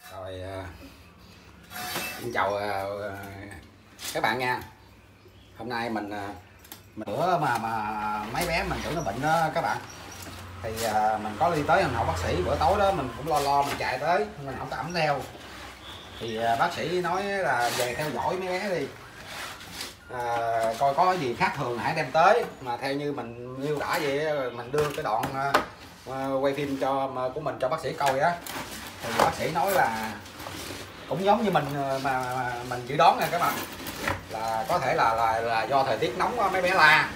Rồi xin chào các bạn nha. Hôm nay mình bữa mà mấy bé mình tưởng nó bệnh đó các bạn, thì mình có đi tới hỏi bác sĩ. Bữa tối đó mình cũng lo mình chạy tới, mình không có ẩm theo, thì bác sĩ nói là về theo dõi mấy bé đi, coi có gì khác thường hãy đem tới. Mà theo như mình miêu tả vậy, mình đưa cái đoạn quay phim của mình cho bác sĩ coi á, thì bác sĩ nói là cũng giống như mình mà mình dự đoán nha các bạn, là có thể là do thời tiết nóng mấy bé la.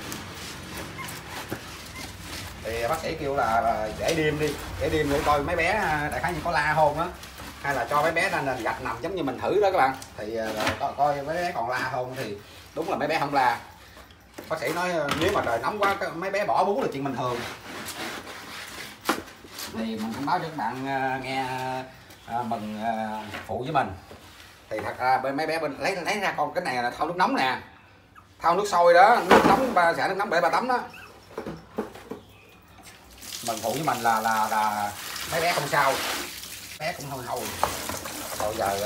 Thì bác sĩ kêu là để đêm để coi mấy bé đại khái như có la không á, hay là cho mấy bé ra nền gạch nằm giống như mình thử đó các bạn, thì coi mấy bé còn la không. Thì đúng là mấy bé không la. Bác sĩ nói nếu mà trời nóng quá mấy bé bỏ bú là chuyện bình thường. Thì mình cũng báo cho các bạn nghe mừng phụ với mình. Thì thật ra bên mấy bé bên lấy ra con cái này là thau nước nóng nè, thau nước sôi đó, nước nóng xả nước nóng để bà tắm đó. Mình phụ với mình là mấy bé không sao, bé cũng hơi hôi. Rồi giờ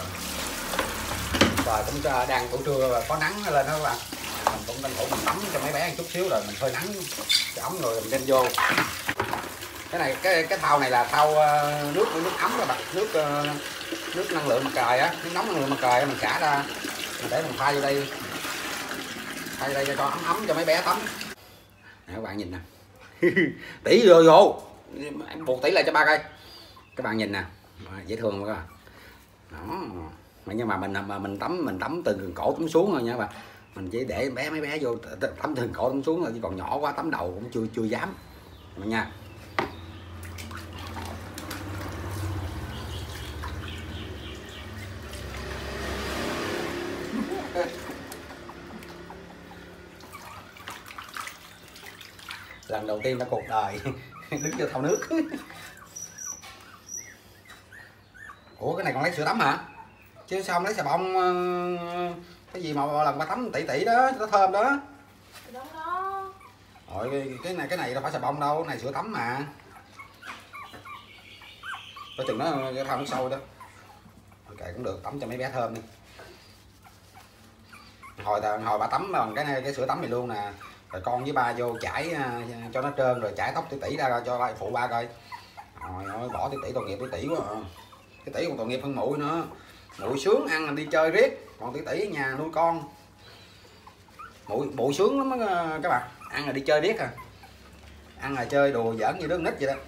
trời cũng đang buổi trưa có nắng lên đó các bạn, mình cũng tranh thủ mình tắm cho mấy bé một chút xíu rồi mình phơi nắng cho ấm rồi mình đem vô. Cái này cái thau này là thau nước ấm các bạn, nước năng lượng mặt trời á, nước nóng năng lượng mặt trời mình xả ra, mình để mình pha vô đây cho ấm cho mấy bé tắm. Nè các bạn nhìn nè. Tỉ vô em buộc tỉ lại cho ba cây, các bạn nhìn nè, dễ thương không các bạn đó. Nhưng mà mình tắm từ gần cổ tắm xuống thôi nha các bạn, mình chỉ để mấy bé vô tắm từ gần cổ tắm xuống thôi, chứ còn nhỏ quá tắm đầu cũng chưa dám nha. Lần đầu tiên trong cuộc đời đứng vô thau nước. Ủa cái này còn lấy sữa tắm hả? Chứ sao không lấy xà bông cái gì mà lần ba tắm tỉ đó, nó thơm đó. Rồi cái này đâu phải xà bông đâu, cái này sữa tắm mà. Coi chừng nó cái thau nước sôi đó. Ok cũng được, tắm cho mấy bé thơm đi. Hồi bà tắm bằng cái sữa tắm này luôn nè. Rồi con với ba vô chải cho nó trơn, rồi chải tóc tỉ ra cho phụ ba coi. Rồi ơi bỏ tỉ tội nghiệp tỉ quá à. Cái tỉ còn tội nghiệp hơn muội nữa. Muội sướng ăn là đi chơi riết, còn tỉ ở nhà nuôi con. Muội sướng lắm đó, các bạn, ăn là đi chơi riết à. Ăn là chơi đùa giỡn như đứa nít vậy đó.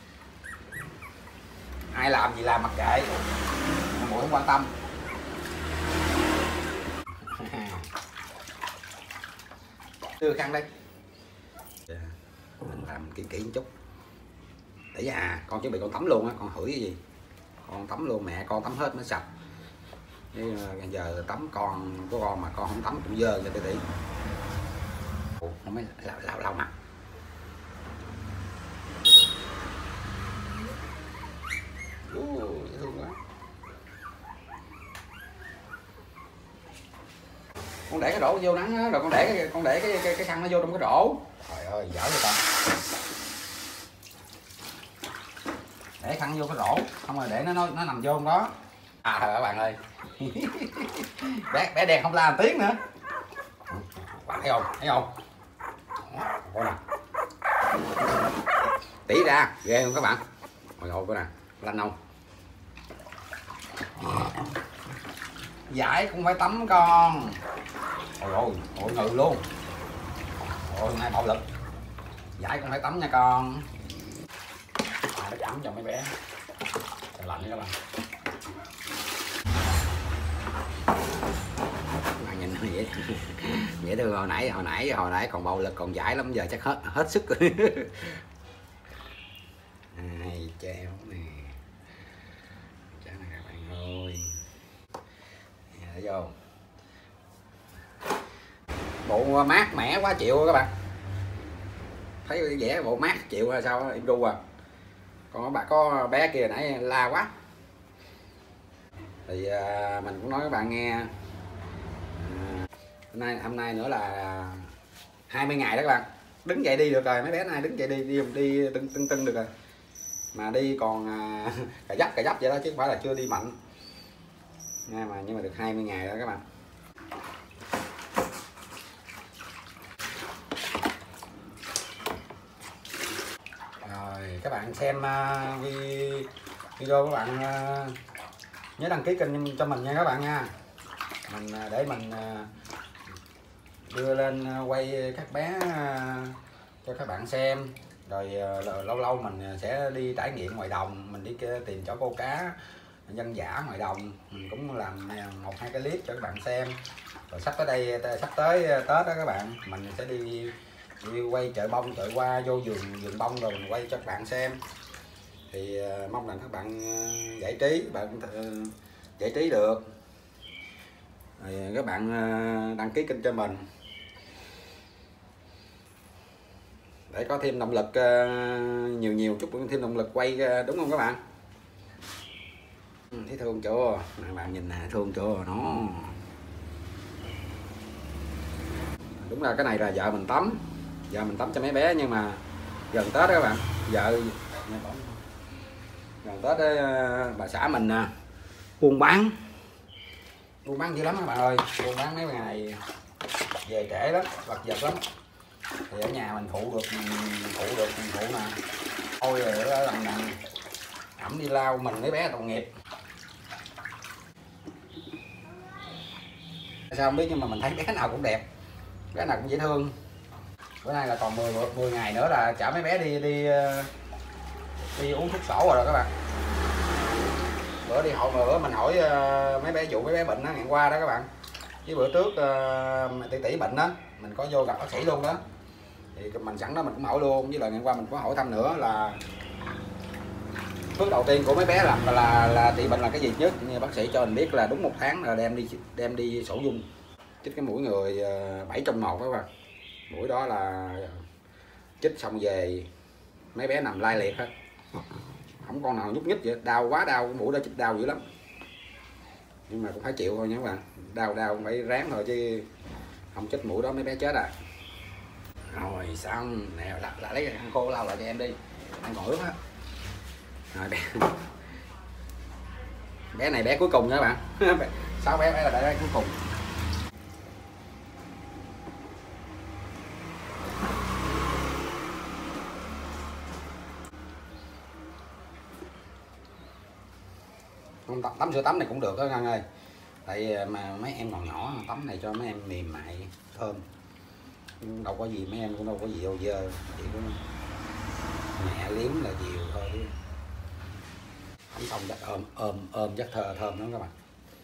Ai làm gì làm mặc kệ, muội không quan tâm. Đưa khăn đây. Mình làm kỹ một chút. Để con chuẩn bị con tắm luôn á, con hửi cái gì con tắm luôn, mẹ con tắm hết mới sạch. Bây giờ tắm con của con mà con không tắm cũng dơ cho tỷ. Nó mới lau mặt. Dễ thương quá. Con để cái rổ vô nắng á, rồi con để cái khăn nó vô trong cái rổ. Trời ơi dở vậy ta. Để khăn vô cái rổ, không rồi để nó nằm vô trong đó. À các bạn ơi. bé đen không la một tiếng nữa. Bạn thấy không? Coi nè. Tỉ ra, ghê không các bạn? Ôi ôi coi nè, lanh không? Giải cũng phải tắm con. Ôi ngừ luôn. Ôi nay bạo lực. Giải cũng phải tắm nha con. Nó ấm cho mấy bé. Trời lạnh các bạn. Bạn nhìn nó vậy. Vậy thôi, hồi nãy còn bạo lực, còn giải lắm, giờ chắc hết sức rồi. Ai treo nè. Treo nè các bạn ơi. Để vô. Bộ mát mẻ quá chịu các bạn. Thấy vẽ bộ mát chịu hay sao em ru à. Còn bà có bé kia nãy la quá. Thì mình cũng nói các bạn nghe, hôm nay nữa là 20 ngày đó các bạn, đứng dậy đi được rồi, mấy bé này đứng dậy đi tưng được rồi. mà đi còn cà dắp vậy đó chứ không phải là chưa đi mạnh nha, mà nhưng mà được 20 ngày đó các bạn. Rồi các bạn xem video các bạn nhớ đăng ký kênh cho mình nha các bạn nha, mình để mình đưa lên quay các bé cho các bạn xem. Rồi lâu lâu mình sẽ đi trải nghiệm ngoài đồng, mình đi tìm chỗ câu cá dân dã ngoài đồng, mình cũng làm 1-2 cái clip cho các bạn xem. Rồi sắp tới Tết đó các bạn, mình sẽ đi quay chợ bông chợ hoa, vô vườn bông rồi mình quay cho các bạn xem. Thì mong rằng các bạn giải trí được. Rồi các bạn đăng ký kênh cho mình để có thêm động lực, nhiều chút thêm động lực quay, đúng không các bạn? Thấy thương chưa? Các bạn nhìn nè, thương chưa? Nó đúng là cái này là vợ mình tắm cho mấy bé, nhưng mà gần Tết đó các bạn, gần Tết đó, bà xã mình buôn bán dữ lắm các bạn ơi, buôn bán mấy ngày này về trễ lắm, vật vật lắm. Thì ở nhà mình phụ nè, thôi rồi lần này ẩm đi lao mình mấy bé tội nghiệp. Sao không biết, nhưng mà mình thấy bé nào cũng đẹp, bé nào cũng dễ thương. Bữa nay là còn 10 ngày nữa là chở mấy bé đi uống thuốc sổ rồi đó các bạn. Bữa mình hỏi mấy bé vụ mấy bé bệnh đó ngày qua đó các bạn, với bữa trước tỷ bệnh đó mình có vô gặp bác sĩ luôn đó, thì mình sẵn đó mình cũng hỏi luôn, với lại ngày qua mình có hỏi thăm nữa là bước đầu tiên của mấy bé làm là trị bệnh là cái gì nhất. Như bác sĩ cho mình biết là đúng 1 tháng là đem đi sổ dung, chích cái mũi người 7 trong 1 các bạn. Mũi đó là chích xong về mấy bé nằm lai liệt hết, không con nào nhúc nhích vậy, đau quá đau, cái mũi đó chích đau dữ lắm, nhưng mà cũng phải chịu thôi nha các bạn, đau cũng phải ráng thôi chứ không chích mũi đó mấy bé chết à. Rồi xong nè, lấy khăn khô lau lại cho em đi, ăn còn ướt á. Rồi bé này bé cuối cùng nha các bạn. 6 bé là bé cuối cùng. Không tắm sữa tắm này cũng được đó Ngân ơi, tại mà mấy em còn nhỏ, tắm này cho mấy em mềm mại thơm, đâu có gì, mấy em cũng đâu có gì đâu dơ, chỉ có mẹ liếm là nhiều thôi, tắm xong chắc ôm chắc thơm lắm các bạn.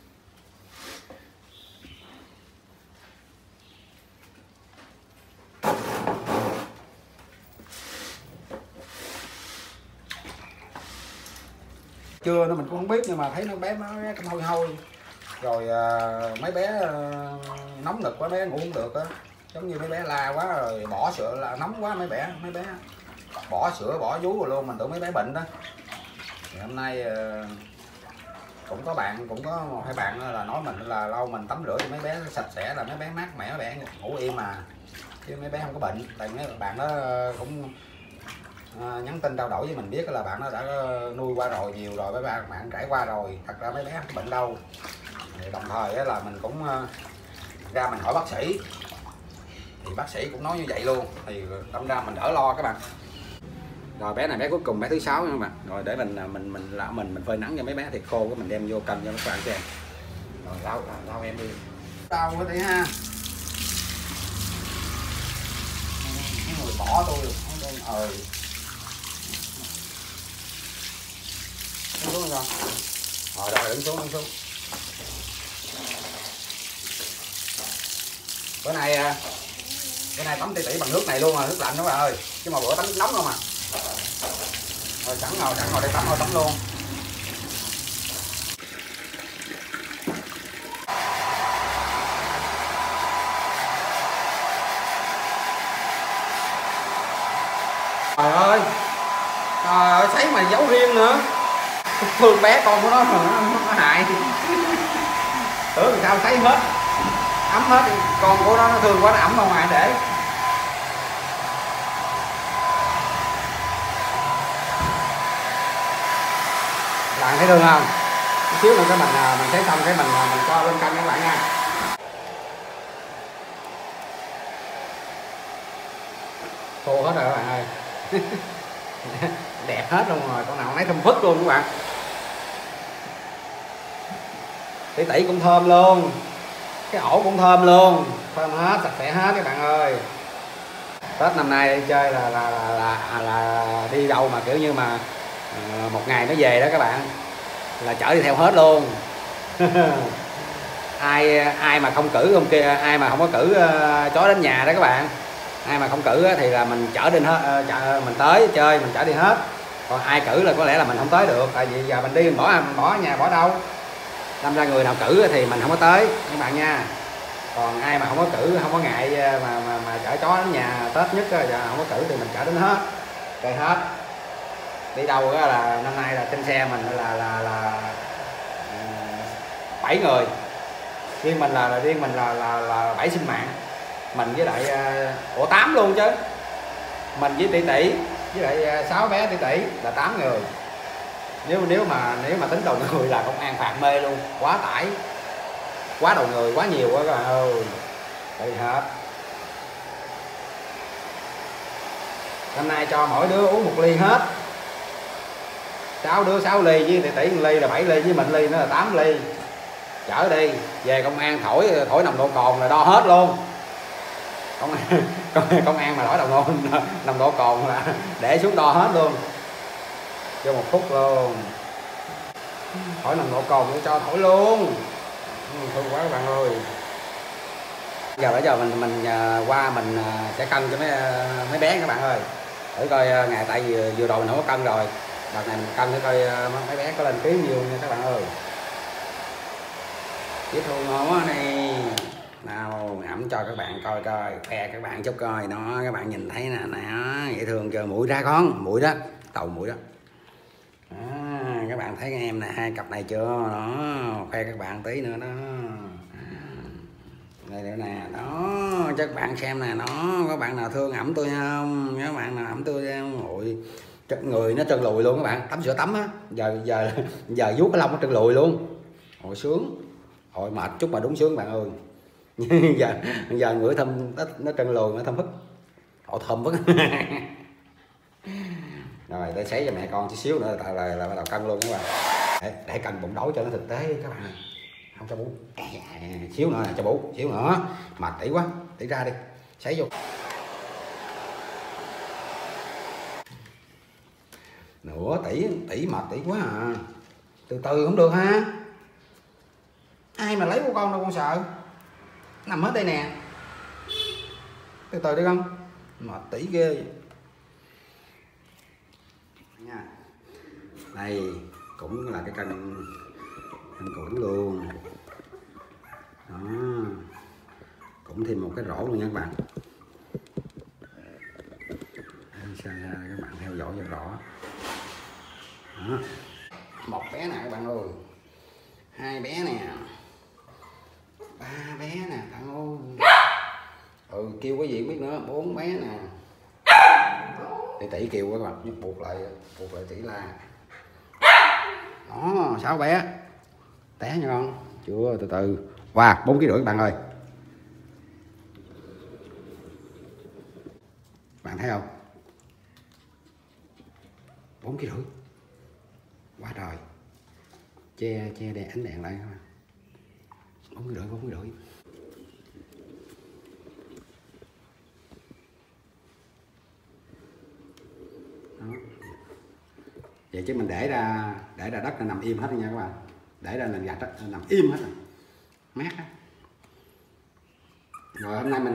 Chưa nó mình cũng không biết, nhưng mà thấy nó bé nó hôi hôi rồi, mấy bé nóng nực quá, bé ngủ không được á, giống như mấy bé la quá rồi bỏ sữa, là nóng quá mấy bé bỏ sữa bỏ vú rồi luôn, mình tưởng mấy bé bệnh đó. Thì hôm nay cũng có 1-2 bạn là nói mình là lâu mình tắm rửa cho mấy bé sạch sẽ là mấy bé mát mẻ, mấy bé ngủ im mà, chứ mấy bé không có bệnh. Tại mấy bạn đó cũng nhắn tin trao đổi với mình biết là bạn nó đã nuôi qua rồi, nhiều rồi, với bạn trải qua rồi, thật ra mấy bé không có bệnh đâu. Thì đồng thời là mình cũng ra mình hỏi bác sĩ, thì bác sĩ cũng nói như vậy luôn, thì đâm ra mình đỡ lo các bạn. Rồi bé này bé cuối cùng, bé thứ 6 nha các bạn. Rồi để mình phơi nắng cho mấy bé thì khô, cái mình đem vô canh cho các bạn xem. Rồi lau em đi, lau cái đi ha. Mấy người bỏ tôi đứng xuống không? Rồi đứng xuống. Bữa nay tắm tỉ bằng nước này luôn, nước lạnh đó các bạn ơi, chứ mà bữa tắm nước nóng không à. Rồi sẵn ngồi đây tắm luôn. Trời ơi sấy mà giấu riêng nữa, thương bé con của nó hại. Tưởng làm sao sấy hết ấm hết, con của nó thương quá nó ẩm không ai để. thấy thương không? Chút xíu nữa cái mình thấy xong cái mình cho lên cân các bạn nha. Khô hết rồi các bạn ơi. Đẹp hết luôn rồi, con nào lấy thơm phức luôn các bạn. Tỉ tỉ cũng thơm luôn, cái ổ cũng thơm luôn, thơm hết, sạch sẽ hết các bạn ơi. Tết năm nay đi chơi là đi đâu mà kiểu như mà một ngày nó về đó các bạn, là chở đi theo hết luôn. ai mà không cử kia, ai mà không có cử chó đến nhà đó các bạn, ai mà không cử thì là mình chở đi hết, mình tới chơi mình chở đi hết. Còn ai cử là có lẽ là mình không tới được, tại vì giờ mình đi mình bỏ nhà bỏ đâu. Đâm ra người nào cử thì mình không có tới các bạn nha. Còn ai mà không có cử, không có ngại mà chở chó đến nhà Tết nhất giờ không có cử thì mình chở đến hết, chơi hết. Đi đâu đó là năm nay là trên xe mình là 7 người, riêng mình là 7 sinh mạng, mình với lại 8 luôn chứ, mình với tỷ tỷ với lại 6 bé tỷ tỷ là 8 người. Nếu mà tính đầu người là công an phạt mê luôn, quá tải, quá đầu người, quá nhiều quá các bạn ơi. Đây hết. Hôm nay cho mỗi đứa uống 1 ly hết. 6 đứa 6 ly, với tỷ tỷ 1 ly là 7 ly, với mình ly nữa là 8 ly. Chở đi, về công an thổi nồng độ cồn là đo hết luôn. Công an mà thổi nồng độ cồn là để xuống đo hết luôn. Cho 1 phút luôn. Thổi nồng độ cồn cho thổi luôn. Thương quá các bạn ơi. Bây giờ mình qua mình sẽ cân cho mấy bé các bạn ơi. Thử coi ngày, tại vì vừa rồi mình không có cân rồi. Đợt này mình cân để coi mấy bé có lên ký nhiều nha các bạn ơi. Dễ thương ngon quá này. Nào ẩm cho các bạn coi coi, khoe các bạn chút coi nó, các bạn nhìn thấy nè, dễ thương chưa? Mũi ra con, mũi đó, tàu mũi đó. Các bạn thấy em nè, 2 cặp này chưa? Đó, khoe các bạn tí nữa đó. Đây nè, đó, cho các bạn xem nè, nó các bạn nào thương ẩm tôi không? Các bạn nào ẩm tôi không? Ôi, người nó trơn lùi luôn các bạn, tắm sữa tắm á, giờ vuốt cái lông nó trơn lùi luôn. Ôi sướng. Ôi mệt chút mà đúng sướng bạn ơi. giờ ngửi thơm nó trơn lùi, nó thơm phức. Ồ thơm phức. Rồi tôi sấy cho mẹ con chút xíu nữa là bắt đầu cân luôn các bạn. Để cân bụng đói cho nó thực tế các bạn. Không cho bú. Xíu nữa cho bú, xíu nữa. Mệt tỉ quá, tỉ ra đi. Sấy vô. Nữa tỉ mệt tỉ quá à. Từ từ không được ha. Ai mà lấy của con đâu con sợ. Nằm hết đây nè. Từ từ đi con. Mệt tỉ ghê. Nha. Đây cũng là cái cân củi luôn đó, cũng thêm một cái rổ luôn nha các bạn. Sao các bạn theo dõi cho rõ đó. 1 bé nè các bạn ơi, 2 bé nè, 3 bé nè bạn ơi, kêu cái gì biết nữa, 4 bé nè. Tỷ kêu các bạn, buộc lại tỷ la. Đó, 6 bé. Té nha con. Chưa, từ từ. Wow, 4,5 kg các bạn ơi. Bạn thấy không? 4,5 kg. Quá trời. Che đèn ánh đèn lại các bạn. 4,5 kg. Đó. Vậy chứ mình để ra đất là nằm im hết nha các bạn. Để ra nền gạch đó, nằm im hết rồi. Mát đó. Rồi hôm nay mình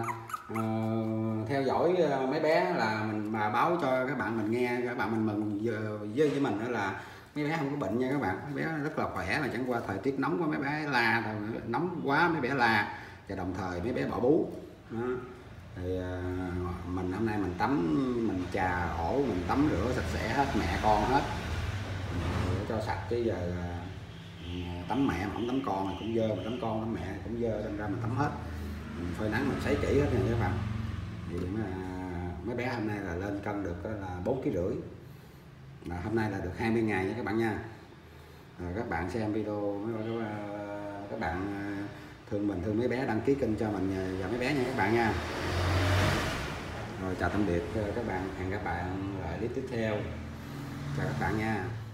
theo dõi mấy bé là mình mà báo cho các bạn mình nghe, các bạn mình mừng với mình đó là mấy bé không có bệnh nha các bạn. Mấy bé rất là khỏe, là chẳng qua thời tiết nóng quá mấy bé la, nóng quá mấy bé la, và đồng thời mấy bé bỏ bú đó. Thì mình hôm nay mình tắm, mình chà ổ, mình tắm rửa sạch sẽ hết, mẹ con hết để cho sạch, chứ giờ tắm mẹ mà không tắm con thì cũng dơ, mà tắm con tắm mẹ cũng dơ, đâm ra mình tắm hết, mình phơi nắng mình sấy kỹ hết nha các bạn. Thì mà mấy bé hôm nay là lên cân được là 4,5 kg, mà hôm nay là được 20 ngày nha các bạn nha. Các bạn xem video, các bạn thương mình, thương mấy bé, đăng ký kênh cho mình và mấy bé nha các bạn nha. Rồi chào tạm biệt các bạn, hẹn các bạn lại clip tiếp theo. Chào các bạn nha.